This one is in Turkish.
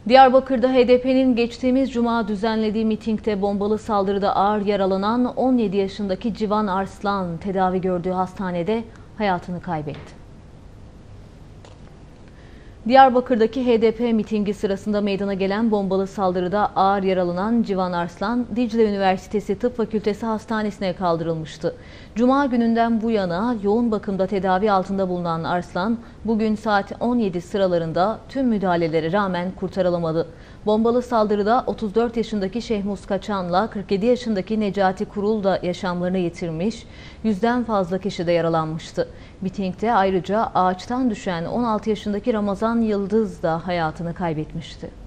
Diyarbakır'da HDP'nin geçtiğimiz cuma düzenlediği mitingde bombalı saldırıda ağır yaralanan 17 yaşındaki Civan Arslan tedavi gördüğü hastanede hayatını kaybetti. Diyarbakır'daki HDP mitingi sırasında meydana gelen bombalı saldırıda ağır yaralanan Civan Arslan, Dicle Üniversitesi Tıp Fakültesi Hastanesi'ne kaldırılmıştı. Cuma gününden bu yana yoğun bakımda tedavi altında bulunan Arslan, bugün saat 17 sıralarında tüm müdahalelere rağmen kurtarılamadı. Bombalı saldırıda 34 yaşındaki Şehmus Kaçan'la 47 yaşındaki Necati Kurul da yaşamlarını yitirmiş, 100'den fazla kişi de yaralanmıştı. Mitingde ayrıca ağaçtan düşen 16 yaşındaki Ramazan Yıldız da hayatını kaybetmişti.